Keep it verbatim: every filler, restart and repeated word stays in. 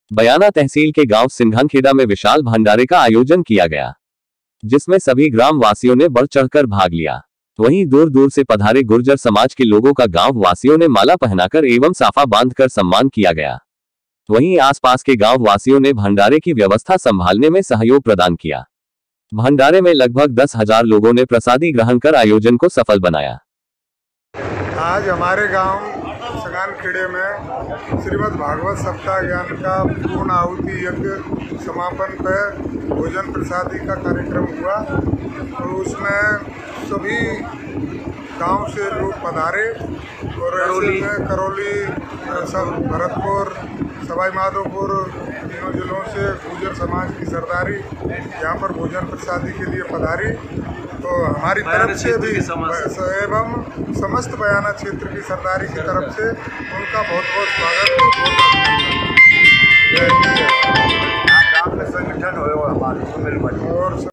बयाना तहसील के गांव सिंघनखेड़ा में विशाल भंडारे का आयोजन किया गया, जिसमें सभी ग्राम वासियों ने बढ़ चढ़कर भाग लिया। वहीं दूर दूर से पधारे गुर्जर समाज के लोगों का गांव वासियों ने माला पहनाकर एवं साफा बांधकर सम्मान किया गया। वहीं आसपास के गांव वासियों ने भंडारे की व्यवस्था संभालने में सहयोग प्रदान किया। भंडारे में लगभग दस हजार लोगों ने प्रसादी ग्रहण कर आयोजन को सफल बनाया। आज हमारे गांव सिंघनखेड़े में श्रीमद् भागवत सप्ताह ज्ञान का पूर्ण आहुति यज्ञ समापन पर भोजन प्रसादी का कार्यक्रम हुआ और उसमें सभी गांव से लोग पधारे और ऐसे में करौली, सब भरतपुर, सवाई माधोपुर तीनों जिलों से गुर्जर समाज की सरदारी यहाँ पर भोजन प्रसादी के लिए पधारी। तो हमारी तरफ से भी एवं समस्त बयाना क्षेत्र की सरदारी की तरफ से उनका बहुत बहुत स्वागत है।